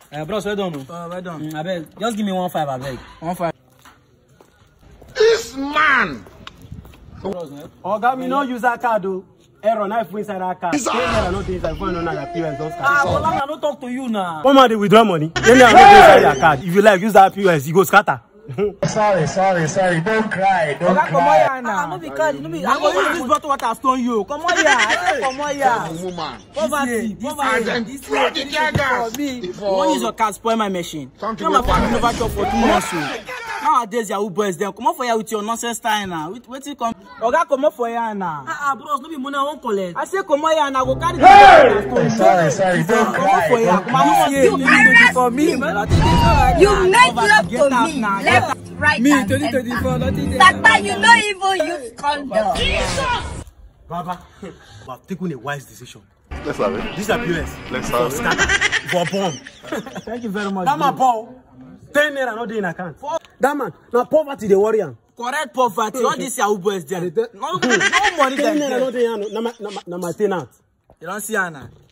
Bros, well done. Well done. I beg, just give me 1.5, I beg. 1.5. This man! Oga, me no use that card, though. Error, knife inside that card. I don't think I find on your POS. Don't scatter. I don't talk to you now. Come on, they withdraw money. Then I don't inside your card. If you like, use that POS, you go scatter. Sorry. Don't cry. Don't Come on cry. here now. No be card. No be. I go use this bottle water stone you. Come on here. I say come on here. Woman. Poverty. This for me. You won't use your card spoil my machine. Come on, for never job for 2 months. Nowadays, your boys them come on for you with your nonsense style now. Wait till come. Oga come on for you now. Bros, no be money I won't collect. I say come on here now. Go carry the Sorry. Don't cry. for me. You make love to me. Left, right, Me, and 2024, nothing there. Papa, you don't even use condom. Baba, we have taken a wise decision. Let's have it. These are POS. Let's For have it. scatter. For bomb. Thank you very much. That man, Paul. 10 naira not in account. That man, now poverty, the warrior. Correct poverty. All these Yahoo boys there. No money. 10 naira not in. Now my tenant. You don't see Anna.